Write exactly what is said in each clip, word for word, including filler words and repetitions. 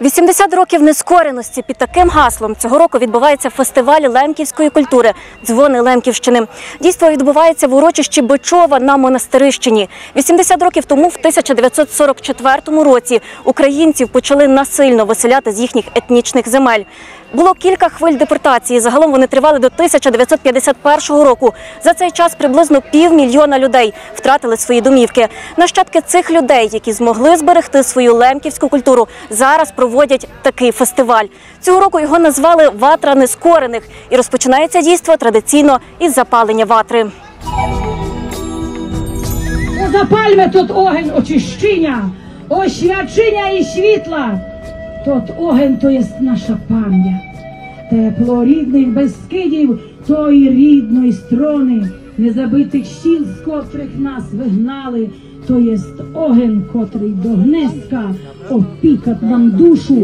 вісімдесят років нескореності. Під таким гаслом цього року відбувається фестиваль лемківської культури «Дзвони Лемківщини». Дійство відбувається в урочищі Бичова на Монастирищині. вісімдесят років тому, в тисяча дев'ятсот сорок четвертому році, українців почали насильно виселяти з їхніх етнічних земель. Було кілька хвиль депортації, загалом вони тривали до тисяча дев'ятсот п'ятдесят першого року. За цей час приблизно півмільйона людей втратили свої домівки. Нащадки цих людей, які змогли зберегти свою лемківську культуру, зараз проводять такий фестиваль. Цього року його назвали «Ватра нескорених» і розпочинається дійство традиційно із запалення ватри. Запальме тут огонь очищення, освячення і світла. Тот огонь, то є наша пам'ять. Тепло рідних Бескидів, тої рідної сторони, незабитих сіл, з котрих нас вигнали, то є огонь, котрий до гнезка опікать нам душу.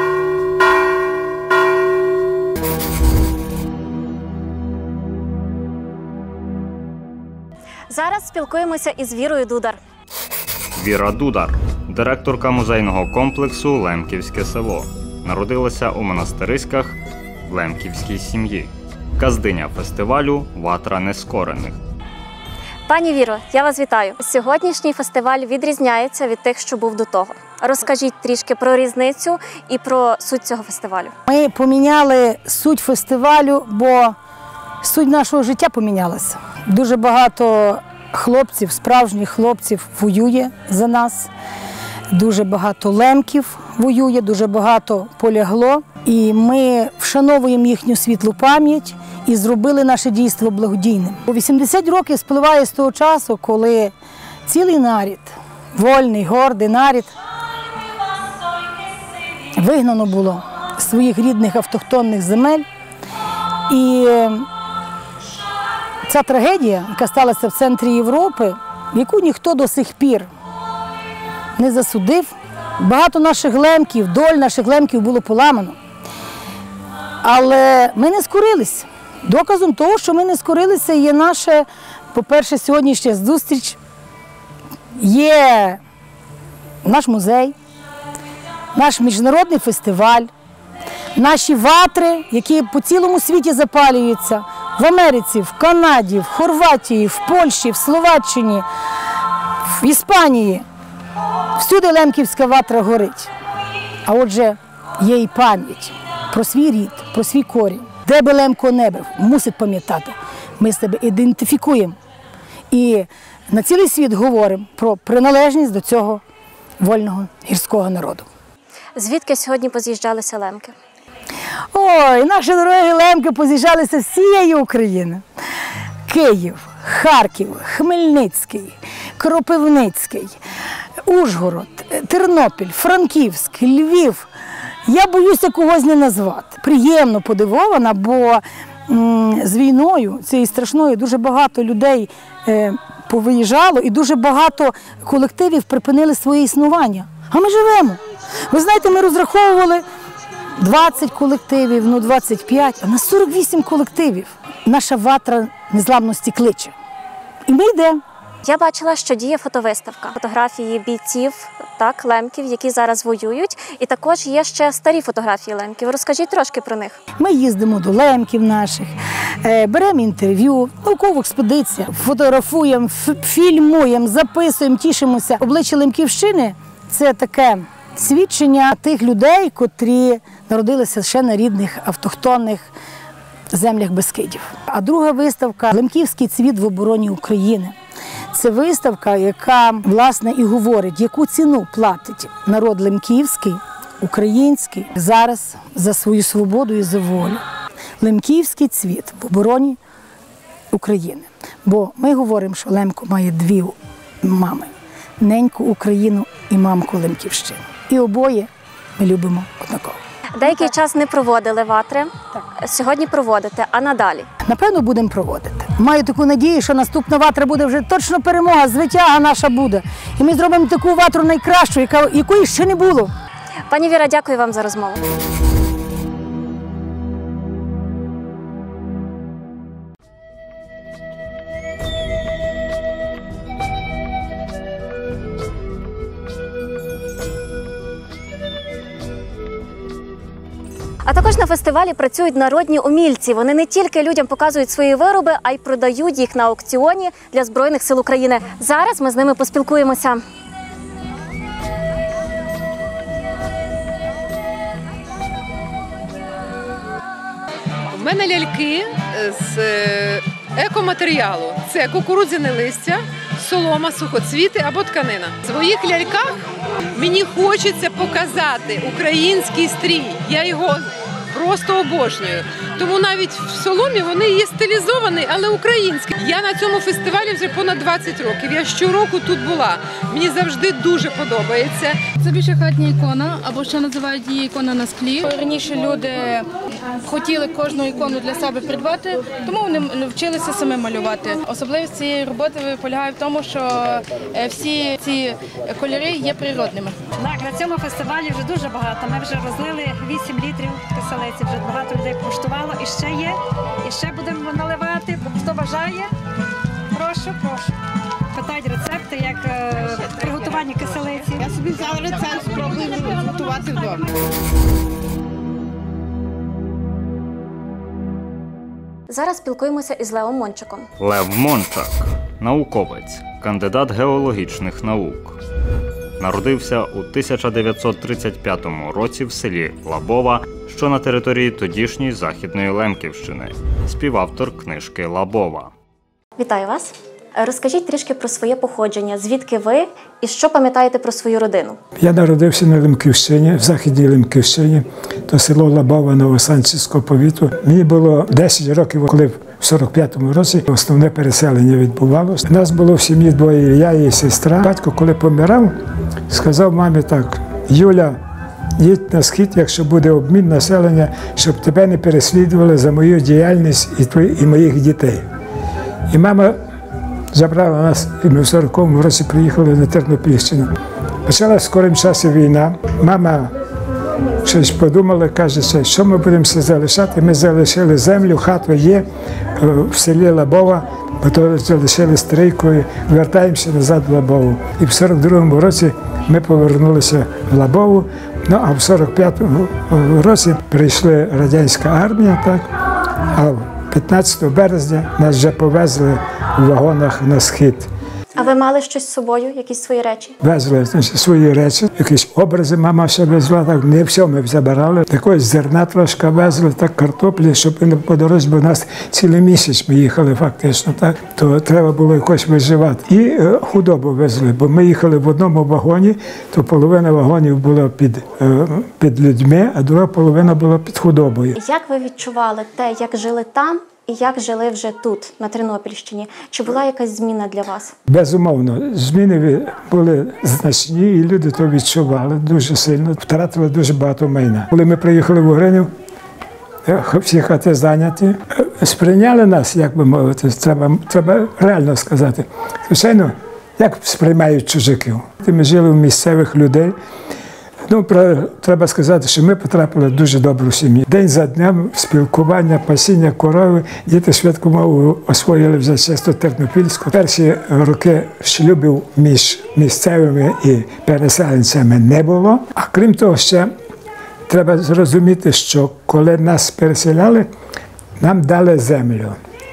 Зараз спілкуємося із Вірою Дудар. Віра Дудар – директорка музейного комплексу «Лемківське село». Народилася у Монастириськах в лемківській сім'ї. Каздиня фестивалю «Ватра нескорених». Пані Віро, я вас вітаю. Сьогоднішній фестиваль відрізняється від тих, що був до того. Розкажіть трішки про різницю і про суть цього фестивалю. Ми поміняли суть фестивалю, бо суть нашого життя помінялася. Дуже багато хлопців, справжніх хлопців воює за нас. Дуже багато лемків воює, дуже багато полягло. І ми вшановуємо їхню світлу пам'ять і зробили наше дійство благодійним. У вісімдесят років спливає з того часу, коли цілий нарід, вольний, гордий нарід, вигнано було з своїх рідних автохтонних земель. І ця трагедія, яка сталася в центрі Європи, яку ніхто до сих пір не засудив, багато наших лемків, доль наших лемків було поламано. Але ми не скорились. Доказом того, що ми не скорилися, є наша, по-перше, сьогоднішня зустріч, є наш музей, наш міжнародний фестиваль, наші ватри, які по цілому світі запалюються, в Америці, в Канаді, в Хорватії, в Польщі, в Словаччині, в Іспанії. Всюди лемківська ватра горить. А отже, є і пам'ять про свій рід, про свій корінь. Де би лемко не був, мусить пам'ятати. Ми себе ідентифікуємо і на цілий світ говоримо про приналежність до цього вольного гірського народу. Звідки сьогодні поз'їжджалися лемки? Ой, наші дорогі лемки поз'їжджалися з всієї України. Київ, Харків, Хмельницький, Кропивницький, Ужгород, Тернопіль, Франківськ, Львів. Я боюся когось не назвати. Приємно подивована, бо м, з війною цією страшною дуже багато людей е, повиїжджало і дуже багато колективів припинили своє існування. А ми живемо. Ви знаєте, ми розраховували двадцять колективів, ну двадцять п'ять, а на сорок вісім колективів. Наша ватра незламності кличе. І ми йдемо. Я бачила, що діє фотовиставка. Фотографії бійців, так, лемків, які зараз воюють. І також є ще старі фотографії лемків. Розкажіть трошки про них. Ми їздимо до лемків наших, беремо інтерв'ю, наукову експедицію, фотографуємо, фільмуємо, записуємо, тішимося. Обличчя Лемківщини – це таке свідчення тих людей, котрі народилися ще на рідних автохтонних землях Бескидів. А друга виставка «Лемківський цвіт в обороні України». Це виставка, яка, власне, і говорить, яку ціну платить народ лемківський, український, зараз за свою свободу і за волю. Лемківський цвіт в обороні України. Бо ми говоримо, що Лемко має дві мами – неньку Україну і мамку Лемківщину. І обоє ми любимо однаково. Деякий час не проводили ватри, Так. Сьогодні проводите, а надалі? Напевно, будемо проводити. Маю таку надію, що наступна ватра буде вже точно перемога, звитяга наша буде. І ми зробимо таку ватру найкращу, яка, якої ще не було. Пані Віра, дякую вам за розмову. А також на фестивалі працюють народні умільці. Вони не тільки людям показують свої вироби, а й продають їх на аукціоні для Збройних сил України. Зараз ми з ними поспілкуємося. У мене ляльки з екоматеріалу. Це кукурудзяне листя, солома, сухоцвіти або тканина. В своїх ляльках мені хочеться показати український стрій. Я його просто обожнюю. Тому навіть в соломі вони є стилізовані, але українські. Я на цьому фестивалі вже понад двадцять років. Я щороку тут була. Мені завжди дуже подобається. Це більше хатня ікона, або ще називають її ікона на склі. Раніше люди хотіли кожну ікону для себе придбати, тому вони вчилися саме малювати. Особливість цієї роботи полягає в тому, що всі ці кольори є природними. Так, на цьому фестивалі вже дуже багато. Ми вже розлили вісім літрів киселиці, вже багато людей куштувало. І ще є, і ще будемо наливати. Хто бажає, прошу, прошу. Питають рецепти, як е, приготування киселиці. Я собі взяла рецепт, спробую готувати вдома. Зараз спілкуємося із Левом Мончиком. Лев Мончак – науковець, кандидат геологічних наук. Народився у тисяча дев'ятсот тридцять п'ятому році в селі Лабова, що на території тодішньої Західної Лемківщини. Співавтор книжки «Лабова». Вітаю вас. Розкажіть трішки про своє походження. Звідки ви і що пам'ятаєте про свою родину? Я народився на Лемківщині, в Західній Лемківщині, то село Лабова Новосанцівського повіту. Мені було десять років, коли в сорок п'ятому році основне переселення відбувалося. Нас було в сім'ї двоє, я і сестра. Батько, коли помирав, сказав мамі так: Юля, їдь на схід, якщо буде обмін населення, щоб тебе не переслідували за мою діяльність і, твої, і моїх дітей. І мама забрала нас, і ми в сороковому році приїхали на Тернопільщину. Почалася в скорім часі війна. Мама щось подумала, каже, що ми будемо все залишати. Ми залишили землю, хату є в селі Лабова, потім залишили стрійкою, вертаємося назад в Лабову. І в сорок другому році ми повернулися в Лабову, ну а в сорок п'ятому році прийшла радянська армія, так, а п'ятнадцятого березня нас вже повезли у вагонах на схід. А ви мали щось з собою, якісь свої речі? Везли, значить, свої речі, якісь образи мама ще везла, так, не все ми забирали. Якогось зерна трошки везли, так, картоплі, щоб не по дорозі, бо нас цілий місяць ми їхали фактично, так, то треба було якось виживати. І е, худобу везли, бо ми їхали в одному вагоні, то половина вагонів була під, е, під людьми, а друга половина була під худобою. Як ви відчували те, як жили там і як жили вже тут, на Тернопільщині? Чи була якась зміна для вас? Безумовно, зміни були значні, і люди то відчували дуже сильно, втратили дуже багато майна. Коли ми приїхали в Угринів, всі хати зайняті, сприйняли нас, як би мовити, треба, треба реально сказати. Звичайно, як сприймають чужаків. Ми жили в місцевих людей. Ну, про, треба сказати, що ми потрапили в дуже добру сім'ю. День за днем спілкування, пасіння корови. Діти швидку мову освоїли вже чисто тернопільську. Перші роки шлюбів між місцевими і переселенцями не було. А крім того, ще треба зрозуміти, що коли нас переселяли, нам дали землю.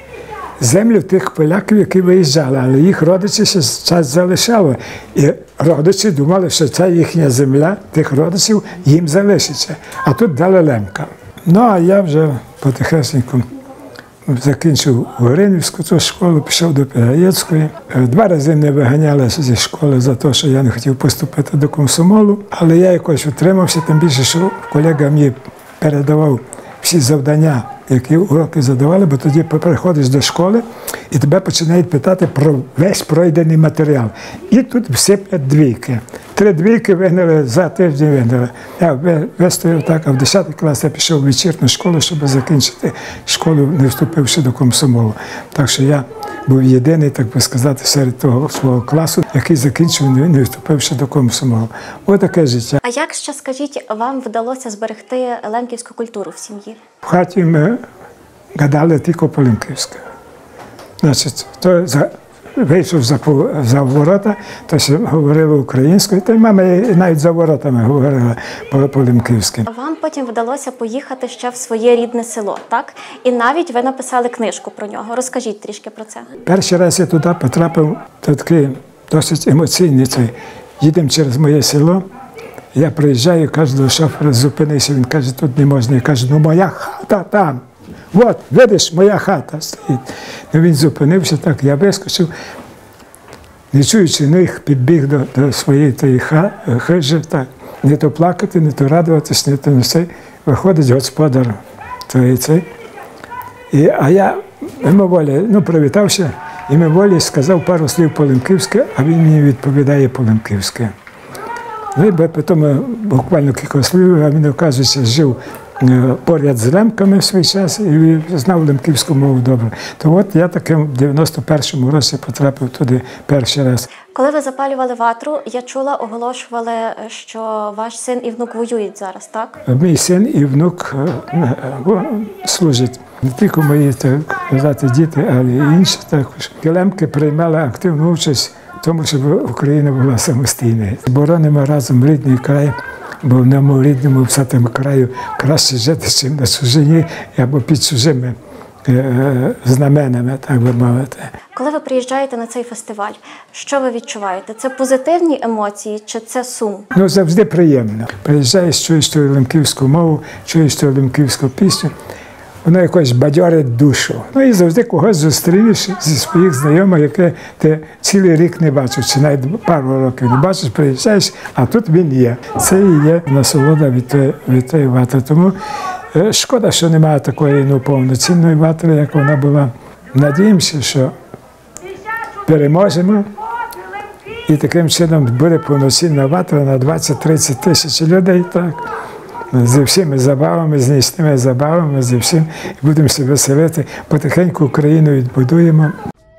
Землю тих поляків, які виїжджали, але їх родичі ще час залишали. І родичі думали, що ця їхня земля, тих родичів, їм залишиться. А тут дали лемка. Ну, а я вже потихесеньку закінчив Горинівську цю школу, пішов до Пегаєцької. Два рази не виганяли зі школи за те, що я не хотів поступити до комсомолу, але я якось утримався, тим більше, що колега мені передавав всі завдання, які уроки задавали, бо тоді приходиш до школи і тебе починають питати про весь пройдений матеріал. І тут всиплять двійки. Три двійки вигнали, за тиждень вигнали. Я вистояв так, а в десятий клас я пішов в вечірню школу, щоб закінчити школу, не вступивши до комсомолу. Так що я був єдиний, так би сказати, серед того свого класу, який закінчив, не вступивши до комсомолу. Ось таке життя. А як ще, скажіть, вам вдалося зберегти лемківську культуру в сім'ї? В хаті ми гадали тільки по-лемківськи. Значить, то вийшов за, пов- за ворота, то ще говорили українською, та й мама і навіть за воротами говорила по- по-лемківськи. Вам потім вдалося поїхати ще в своє рідне село, так? І навіть ви написали книжку про нього. Розкажіть трішки про це. Перший раз я туди потрапив, то такий досить емоційний цей. Їдемо через моє село, я приїжджаю, кажу до шофера, зупинився, він каже, тут не можна. Я кажу, ну моя хата там. От, видиш, моя хата стоїть. Ну, він зупинився так, я вискочив, не чуючи них, підбіг до, до своєї тої ха- хижі, так, не то плакати, не то радуватись, не то не цей. Виходить господар тої цей. І, а я мимоволі, ну, привітався, і мимоволі сказав пару слів по-лемківськи, а він мені відповідає по-лемківськи. Ну, і потім буквально кілька слів, а він, оказується, жив е, поряд з лемками в свій час і знав лемківську мову добре. То от я таким в дев'яносто першому році потрапив туди перший раз. Коли ви запалювали ватру, я чула, оголошували, що ваш син і внук воюють зараз, так? Мій син і внук е, е, служать. Не тільки мої, так казати, діти, але й інші також. Лемки приймали активну участь в тому, щоб Україна була самостійною. Боронимо разом рідний край, бо в нашому рідному всатому краю краще жити, ніж на чужині або під чужими е, е, знаменами, так би мовити. Коли ви приїжджаєте на цей фестиваль, що ви відчуваєте? Це позитивні емоції чи це сум? Ну, завжди приємно. Приїжджаєш, чуєш ту лемківську мову, чуєш ту лемківську пісню, воно якось бадьорить душу. Ну і завжди когось зустрінеш зі своїх знайомих, яке ти цілий рік не бачив, чи навіть пару років не бачиш, приїжджаєш, а тут він є. Це і є насолода від тої, від тої ватри. Тому е, шкода, що немає такої ну, повноцінної ватри, як вона була. Надіємося, що переможемо, і таким чином буде повноцінна ватра на двадцять-тридцять тисяч людей. Так. Зі всіми забавами, з нічними забавами, зі всім. І будемо себе веселити. Потихеньку Україну відбудуємо.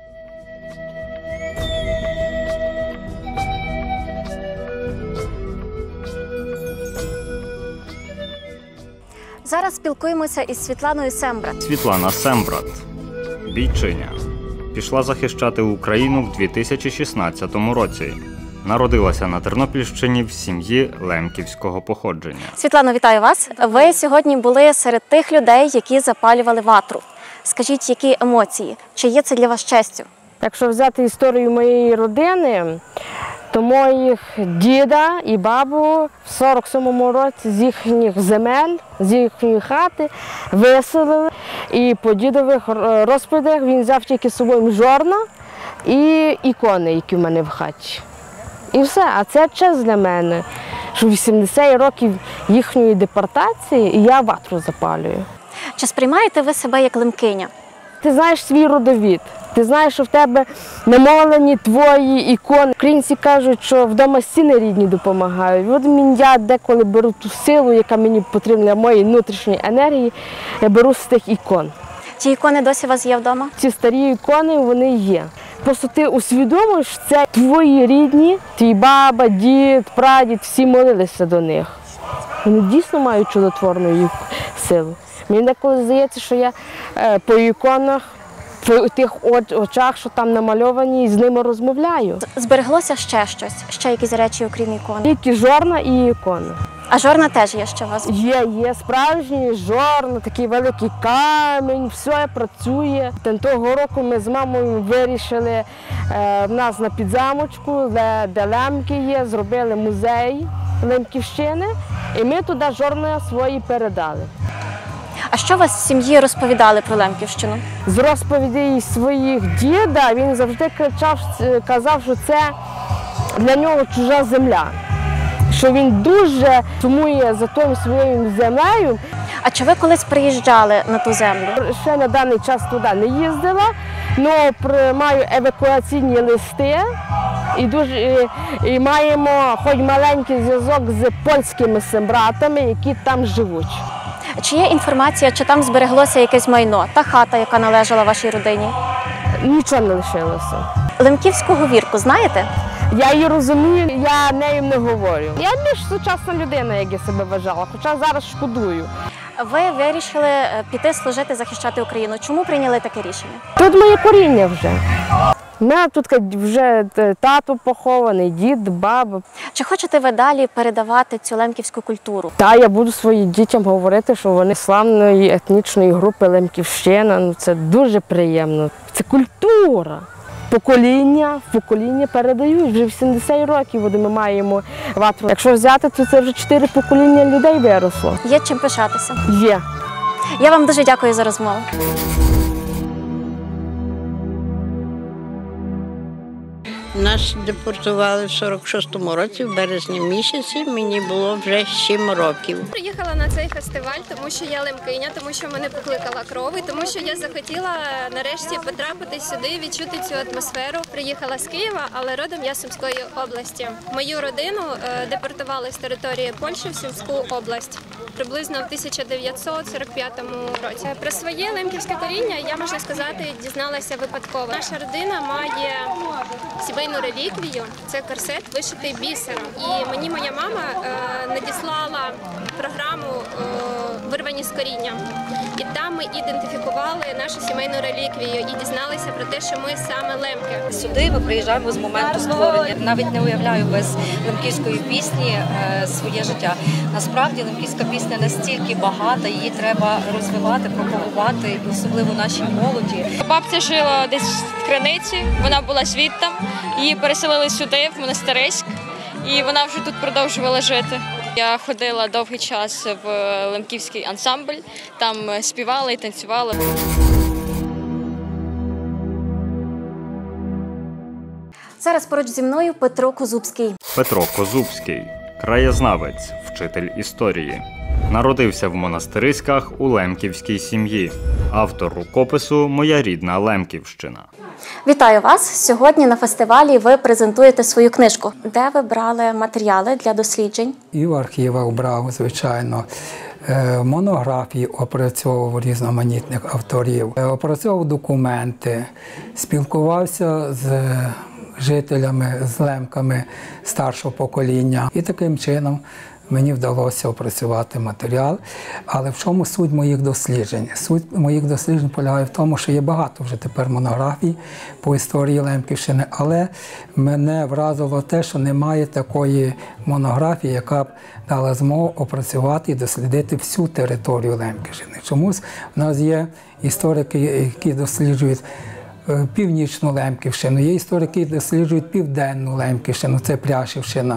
Зараз спілкуємося із Світланою Сембрат. Світлана Сембрат, бійчиня, пішла захищати Україну в дві тисячі шістнадцятому році. Народилася на Тернопільщині в сім'ї лемківського походження. Світлано, вітаю вас. Ви сьогодні були серед тих людей, які запалювали ватру. Скажіть, які емоції? Чи є це для вас честю? Якщо взяти історію моєї родини, то моїх діда і бабу в сорок сьомому році з їхніх земель, з їхньої хати виселили. І по дідових розповідях він взяв тільки з собою жорна і ікони, які в мене в хаті. І все. А це честь для мене, що вісімдесят років їхньої депортації і я ватру запалюю. Чи сприймаєте ви себе як лемкиня? Ти знаєш свій родовід, ти знаєш, що в тебе намолені твої ікони. Українці кажуть, що вдома стіни рідні допомагають. От мені я деколи беру ту силу, яка мені потрібна для моєї внутрішньої енергії, я беру з тих ікон. Ті ікони досі у вас є вдома? Ці старі ікони, вони є. Просто ти усвідомиш, що це твої рідні, твій баба, дід, прадід, всі молилися до них. Вони дійсно мають чудотворну силу. Мені деколи здається, що я е, по іконах, по тих очах, що там намальовані, з ними розмовляю. Збереглося ще щось? Ще якісь речі, окрім ікон? Тільки жорна і ікони. А жорна теж є ще у вас? Є, є справжні жорна, такий великий камінь, все працює. Того року ми з мамою вирішили е, в нас на підзамочку, де, де лемки є, зробили музей Лемківщини, і ми туди жорна свої передали. А що вас в сім'ї розповідали про Лемківщину? З розповідей своїх діда він завжди кричав, казав, що це для нього чужа земля, що він дуже сумує за тою своєю землею. А чи ви колись приїжджали на ту землю? Ще на даний час туди не їздила, але маю евакуаційні листи і, дуже, і, і маємо хоч маленький зв'язок з польськими сембратами, які там живуть. Чи є інформація, чи там збереглося якесь майно, та хата, яка належала вашій родині? Нічого не лишилося. Лемківську говірку знаєте? Я її розумію, я нею не говорю. Я більш сучасна людина, як я себе вважала, хоча зараз шкодую. Ви вирішили піти служити, захищати Україну. Чому прийняли таке рішення? Тут моє коріння вже. У мене тут вже тато похований, дід, баба. Чи хочете ви далі передавати цю лемківську культуру? Та я буду своїм дітям говорити, що вони славної етнічної групи Лемківщина. Ну, це дуже приємно. Це культура. Покоління в покоління передають. Вже вісімдесят років ми маємо ватру. Якщо взяти, то це вже чотири покоління людей виросло. Є чим пишатися? Є. Я вам дуже дякую за розмову. Нас депортували в сорок шостому році, в березні місяці, мені було вже сім років. Приїхала на цей фестиваль, тому що я лемкиня, тому що мене покликала кров, і тому що я захотіла нарешті потрапити сюди, відчути цю атмосферу. Приїхала з Києва, але родом я з Сумської області. Мою родину депортували з території Польщі в Сумську область приблизно в тисяча дев'ятсот сорок п'ятому році. Про своє лемківське коріння я, можна сказати, дізналася випадково. Наша родина має сімейну реліквію, це корсет, вишитий бісером. І мені моя мама е, надіслала програму е, «Вирвані з коріння». І там ми ідентифікували нашу сімейну реліквію і дізналися про те, що ми саме лемки. Сюди ми приїжджаємо з моменту створення. Навіть не уявляю без лемківської пісні е, своє життя. Насправді лемківська пісня настільки багата, її треба розвивати, пропагувати, особливо нашій молоді. Бабця жила десь в Криниці, вона була звідти, її переселили сюди, в Монастириськ, і вона вже тут продовжувала жити. Я ходила довгий час в лемківський ансамбль, там співала і танцювала. Зараз поруч зі мною Петро Козубський. Петро Козубський – краєзнавець, вчитель історії. Народився в Монастириськах у лемківській сім'ї. Автор рукопису «Моя рідна Лемківщина». Вітаю вас! Сьогодні на фестивалі ви презентуєте свою книжку. Де ви брали матеріали для досліджень? І в архівах брав, звичайно. Монографії опрацьовував різноманітних авторів. Опрацьовував документи, спілкувався з жителями, з лемками старшого покоління. І таким чином мені вдалося опрацювати матеріал. Але в чому суть моїх досліджень? Суть моїх досліджень полягає в тому, що є багато вже тепер монографій по історії Лемківщини, але мене вразило те, що немає такої монографії, яка б дала змогу опрацювати і дослідити всю територію Лемківщини. Чомусь в нас є історики, які досліджують Північну Лемківщину, є історики, які досліджують Південну Лемківщину, це Пряшівщина.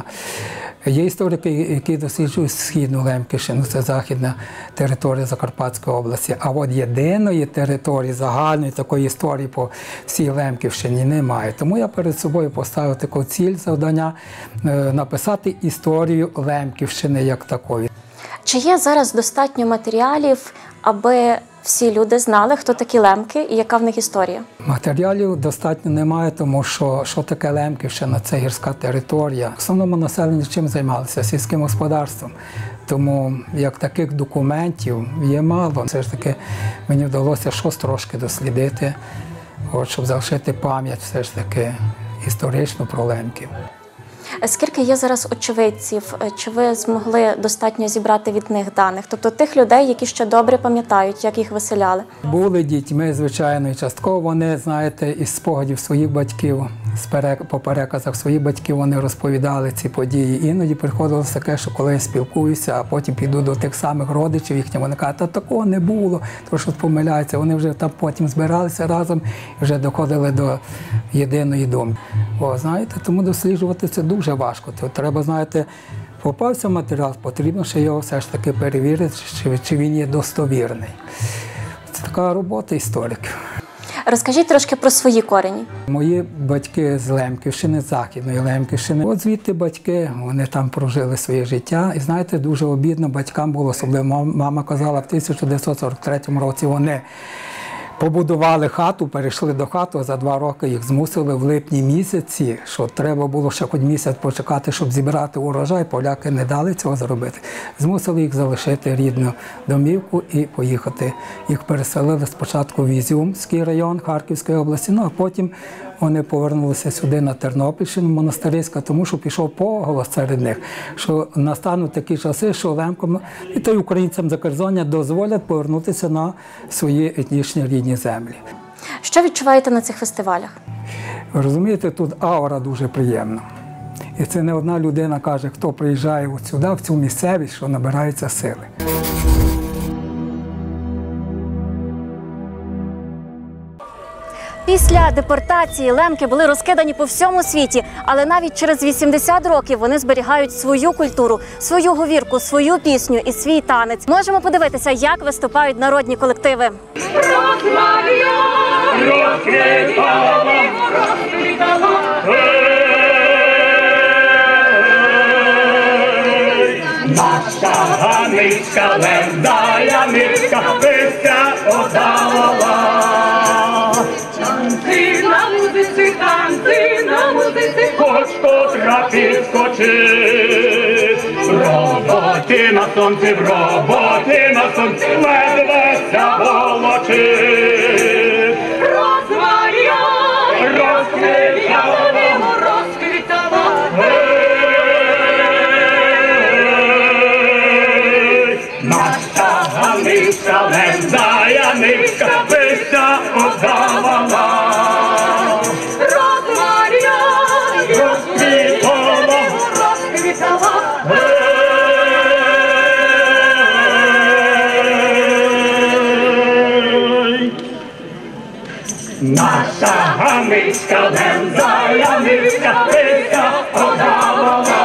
Є історики, які досліджують Східну Лемківщину, це західна територія Закарпатської області. А от єдиної території, загальної такої історії по всій Лемківщині немає. Тому я перед собою поставив таку ціль, завдання написати історію Лемківщини як такої. Чи є зараз достатньо матеріалів, аби всі люди знали, хто такі лемки і яка в них історія? Матеріалів достатньо немає, тому що що таке Лемківщина – це гірська територія. В основному населення чим займалося? Сільським господарством. Тому як таких документів є мало. Все ж таки мені вдалося щось трошки дослідити, от, щоб залишити пам'ять все ж таки історичну про лемків. Скільки є зараз очевидців? Чи ви змогли достатньо зібрати від них даних? Тобто тих людей, які ще добре пам'ятають, як їх виселяли? Були дітьми, звичайно, і частково вони, знаєте, із спогадів своїх батьків, по переказах своїх батьків вони розповідали ці події. Іноді приходилося таке, що коли я спілкуюся, а потім піду до тих самих родичів їхніх, вони кажуть, та такого не було, тому що помиляються. Вони вже там потім збиралися разом і вже доходили до єдиної думки. О, знаєте, тому досліджувати це дуже важко. То треба, знаєте, попався матеріал, потрібно ще його все ж таки перевірити, чи, чи він є достовірний. Це така робота істориків. Розкажіть трошки про свої корені. Мої батьки з Лемківщини, з Західної Лемківщини. От звідти батьки, вони там прожили своє життя. І знаєте, дуже обідно батькам було, особливо мама казала, в тисяча дев'ятсот сорок третьому році вони побудували хату, перейшли до хати, за два роки їх змусили в липні місяці, що треба було ще хоч місяць почекати, щоб зібрати урожай, поляки не дали цього зробити. Змусили їх залишити рідну домівку і поїхати. Їх переселили спочатку в Ізюмський район Харківської області, ну а потім вони повернулися сюди на Тернопільщину, Монастириська, тому що пішов поголос серед них, що настануть такі часи, що лемкам і то й українцям Закерзоння дозволять повернутися на свої етнічні рідні землі. Що відчуваєте на цих фестивалях? Ви розумієте, тут аура дуже приємна. І це не одна людина каже, хто приїжджає от сюди, в цю місцевість, що набирається сили. Після депортації лемки були розкидані по всьому світі, але навіть через вісімдесят років вони зберігають свою культуру, свою говірку, свою пісню і свій танець. Можемо подивитися, як виступають народні колективи. Наша ганицька лендая нитка, пися одавала. Танці на музиці, танці на музиці, хоч котра підскочить. В роботі на сонці, в роботі на сонці, ледве ся волочить. Розмар'яй, розквітала, розквітала. Наша ганицька лендая нитка, пися одавала. Розмар'яй, розквітала, розквітала. Наша ганицька лендая нитка, пися одавала.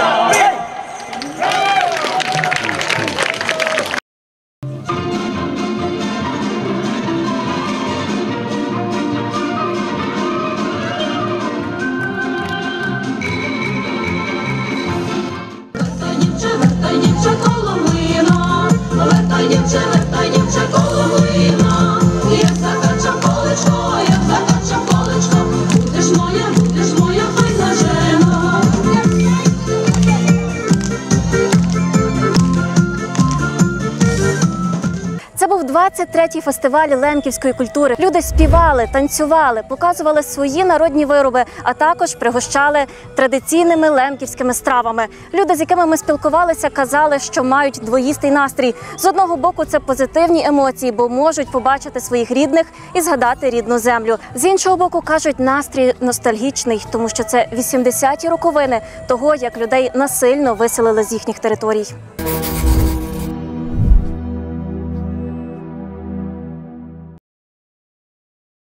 Це був двадцять третій фестиваль лемківської культури. Люди співали, танцювали, показували свої народні вироби, а також пригощали традиційними лемківськими стравами. Люди, з якими ми спілкувалися, казали, що мають двоїстий настрій. З одного боку, це позитивні емоції, бо можуть побачити своїх рідних і згадати рідну землю. З іншого боку, кажуть, настрій ностальгічний, тому що це вісімдесяті роковини того, як людей насильно виселили з їхніх територій.